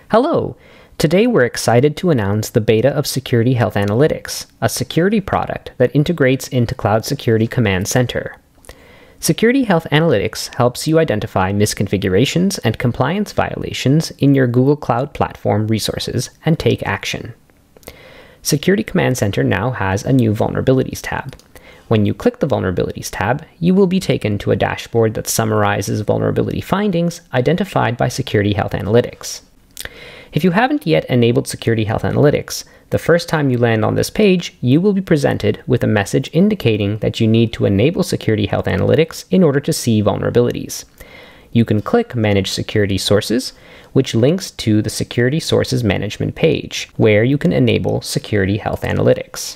Hello! Today we're excited to announce the beta of Security Health Analytics, a security product that integrates into Cloud Security Command Center. Security Health Analytics helps you identify misconfigurations and compliance violations in your Google Cloud Platform resources and take action. Security Command Center now has a new Vulnerabilities tab. When you click the Vulnerabilities tab, you will be taken to a dashboard that summarizes vulnerability findings identified by Security Health Analytics. If you haven't yet enabled Security Health Analytics, the first time you land on this page, you will be presented with a message indicating that you need to enable Security Health Analytics in order to see vulnerabilities. You can click Manage Security Sources, which links to the Security Sources Management page, where you can enable Security Health Analytics.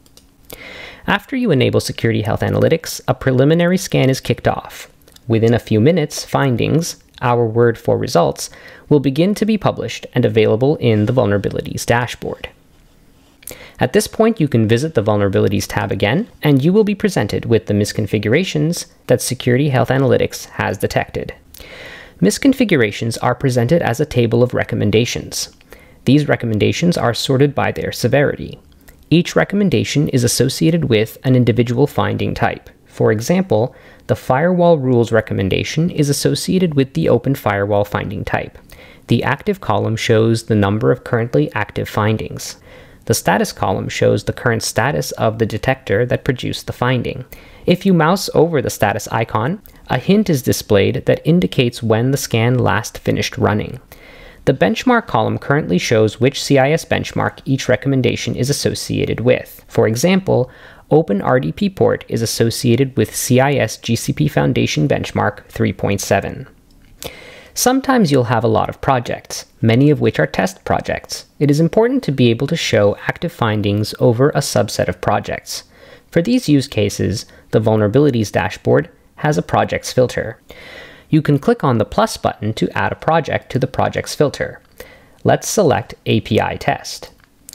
After you enable Security Health Analytics, a preliminary scan is kicked off. Within a few minutes, findings, our word for results, will begin to be published and available in the Vulnerabilities dashboard. At this point, you can visit the Vulnerabilities tab again, and you will be presented with the misconfigurations that Security Health Analytics has detected. Misconfigurations are presented as a table of recommendations. These recommendations are sorted by their severity. Each recommendation is associated with an individual finding type. For example, the firewall rules recommendation is associated with the open firewall finding type. The active column shows the number of currently active findings. The status column shows the current status of the detector that produced the finding. If you mouse over the status icon, a hint is displayed that indicates when the scan last finished running. The benchmark column currently shows which CIS benchmark each recommendation is associated with. For example, OpenRDP port is associated with CIS GCP Foundation benchmark 3.7. Sometimes you'll have a lot of projects, many of which are test projects. It is important to be able to show active findings over a subset of projects. For these use cases, the Vulnerabilities dashboard has a projects filter. You can click on the plus button to add a project to the projects filter. Let's select API test.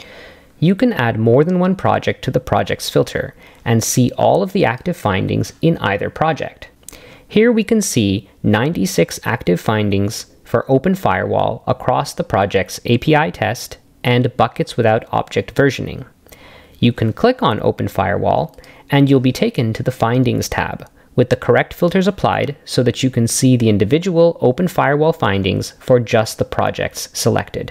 You can add more than one project to the projects filter and see all of the active findings in either project. Here we can see 96 active findings for Open Firewall across the project's API test and buckets without object versioning. You can click on Open Firewall and you'll be taken to the Findings tab with the correct filters applied so that you can see the individual Open Firewall findings for just the projects selected.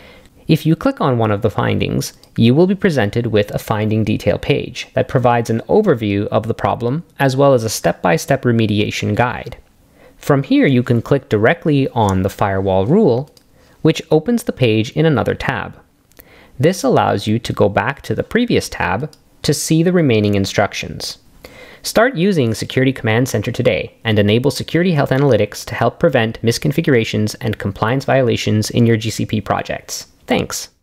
If you click on one of the findings, you will be presented with a finding detail page that provides an overview of the problem as well as a step-by-step remediation guide. From here, you can click directly on the firewall rule, which opens the page in another tab. This allows you to go back to the previous tab to see the remaining instructions. Start using Security Command Center today and enable Security Health Analytics to help prevent misconfigurations and compliance violations in your GCP projects. Thanks.